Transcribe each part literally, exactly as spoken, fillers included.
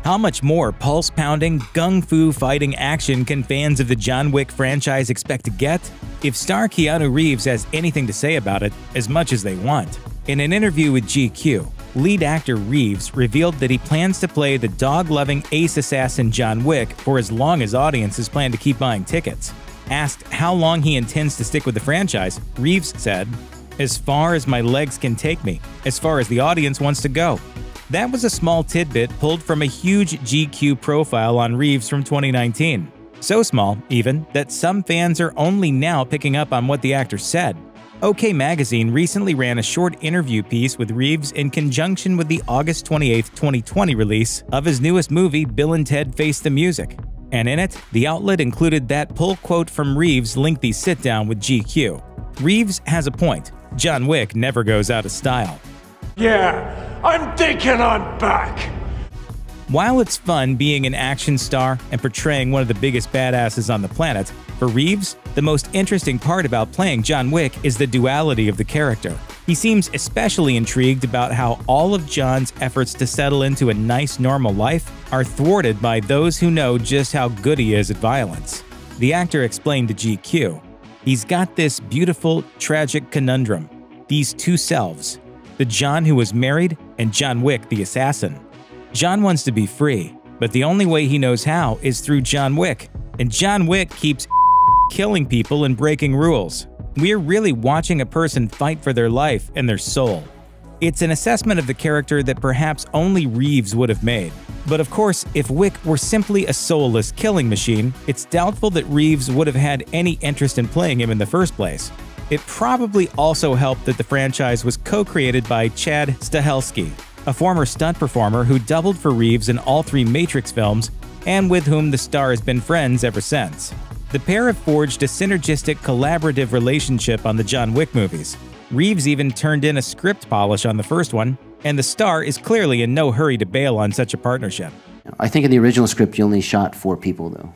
How much more pulse-pounding, gung-fu fighting action can fans of the John Wick franchise expect to get? If star Keanu Reeves has anything to say about it, as much as they want. In an interview with G Q, lead actor Reeves revealed that he plans to play the dog-loving ace assassin John Wick for as long as audiences plan to keep buying tickets. Asked how long he intends to stick with the franchise, Reeves said, "As far as my legs can take me, as far as the audience wants to go." That was a small tidbit pulled from a huge G Q profile on Reeves from twenty nineteen. So small, even, that some fans are only now picking up on what the actor said. OK Magazine recently ran a short interview piece with Reeves in conjunction with the August twenty-eighth, twenty twenty release of his newest movie Bill and Ted Face the Music. And in it, the outlet included that pull quote from Reeves' lengthy sit-down with G Q. Reeves has a point. John Wick never goes out of style. Yeah, I'm thinking I'm back. While it's fun being an action star and portraying one of the biggest badasses on the planet, for Reeves, the most interesting part about playing John Wick is the duality of the character. He seems especially intrigued about how all of John's efforts to settle into a nice, normal life are thwarted by those who know just how good he is at violence. The actor explained to G Q, "He's got this beautiful, tragic conundrum, these two selves, the John who was married and John Wick the assassin. John wants to be free, but the only way he knows how is through John Wick, and John Wick keeps killing people and breaking rules. We're really watching a person fight for their life and their soul." It's an assessment of the character that perhaps only Reeves would have made. But of course, if Wick were simply a soulless killing machine, it's doubtful that Reeves would have had any interest in playing him in the first place. It probably also helped that the franchise was co-created by Chad Stahelski, a former stunt performer who doubled for Reeves in all three Matrix films and with whom the star has been friends ever since. The pair have forged a synergistic, collaborative relationship on the John Wick movies. Reeves even turned in a script polish on the first one, and the star is clearly in no hurry to bail on such a partnership. I think in the original script you only shot four people, though.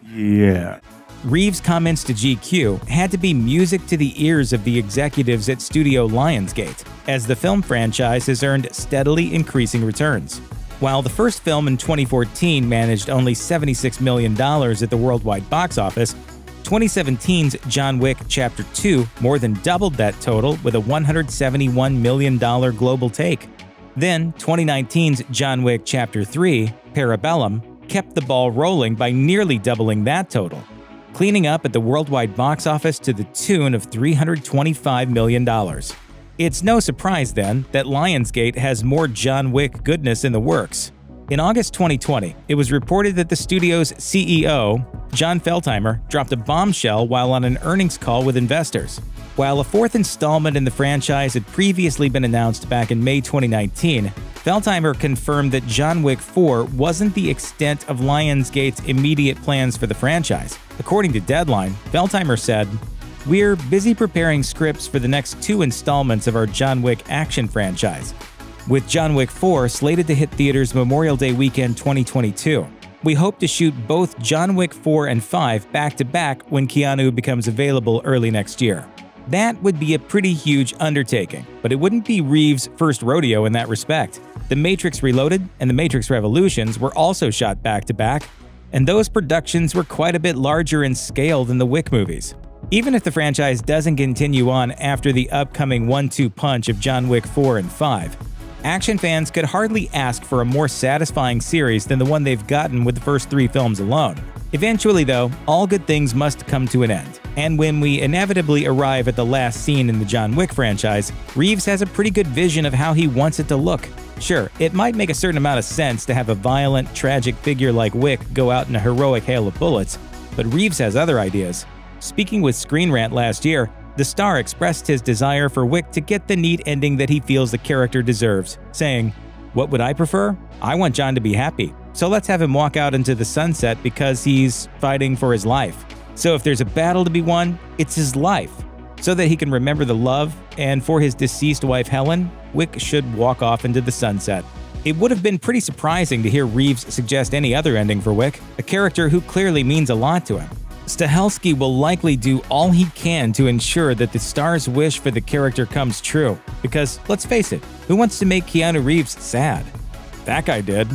Yeah. Reeves' comments to G Q had to be music to the ears of the executives at Studio Lionsgate, as the film franchise has earned steadily increasing returns. While the first film in twenty fourteen managed only seventy-six million dollars at the worldwide box office, twenty seventeen's John Wick Chapter two more than doubled that total with a one hundred seventy-one million dollars global take. Then, twenty nineteen's John Wick Chapter three, Parabellum, kept the ball rolling by nearly doubling that total, cleaning up at the worldwide box office to the tune of three hundred twenty-five million dollars. It's no surprise, then, that Lionsgate has more John Wick goodness in the works. In August twenty twenty, it was reported that the studio's C E O, John Feltheimer, dropped a bombshell while on an earnings call with investors. While a fourth installment in the franchise had previously been announced back in May twenty nineteen, Feltheimer confirmed that John Wick four wasn't the extent of Lionsgate's immediate plans for the franchise. According to Deadline, Feltheimer said, "We're busy preparing scripts for the next two installments of our John Wick action franchise, with John Wick four slated to hit theaters Memorial Day weekend twenty twenty-two. We hope to shoot both John Wick four and five back-to-back when Keanu becomes available early next year." That would be a pretty huge undertaking, but it wouldn't be Reeves' first rodeo in that respect. The Matrix Reloaded and The Matrix Revolutions were also shot back-to-back, and those productions were quite a bit larger in scale than the Wick movies. Even if the franchise doesn't continue on after the upcoming one two punch of John Wick four and five, action fans could hardly ask for a more satisfying series than the one they've gotten with the first three films alone. Eventually, though, all good things must come to an end, and when we inevitably arrive at the last scene in the John Wick franchise, Reeves has a pretty good vision of how he wants it to look. Sure, it might make a certain amount of sense to have a violent, tragic figure like Wick go out in a heroic hail of bullets, but Reeves has other ideas. Speaking with Screen Rant last year, the star expressed his desire for Wick to get the neat ending that he feels the character deserves, saying, "What would I prefer? I want John to be happy. So let's have him walk out into the sunset because he's fighting for his life. So if there's a battle to be won, it's his life. So that he can remember the love, and for his deceased wife Helen, Wick should walk off into the sunset." It would have been pretty surprising to hear Reeves suggest any other ending for Wick, a character who clearly means a lot to him. Stahelski will likely do all he can to ensure that the star's wish for the character comes true, because, let's face it, who wants to make Keanu Reeves sad? That guy did.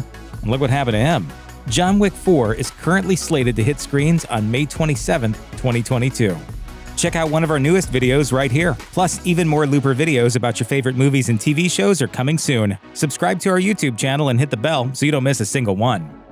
And look what happened to him. John Wick four is currently slated to hit screens on May twenty-seventh, twenty twenty-two. Check out one of our newest videos right here. Plus, even more Looper videos about your favorite movies and T V shows are coming soon. Subscribe to our YouTube channel and hit the bell so you don't miss a single one.